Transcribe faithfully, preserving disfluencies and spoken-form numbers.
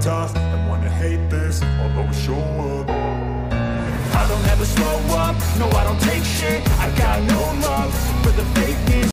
tough and wanna hate this, I'll always show up. I don't ever slow up, no I don't take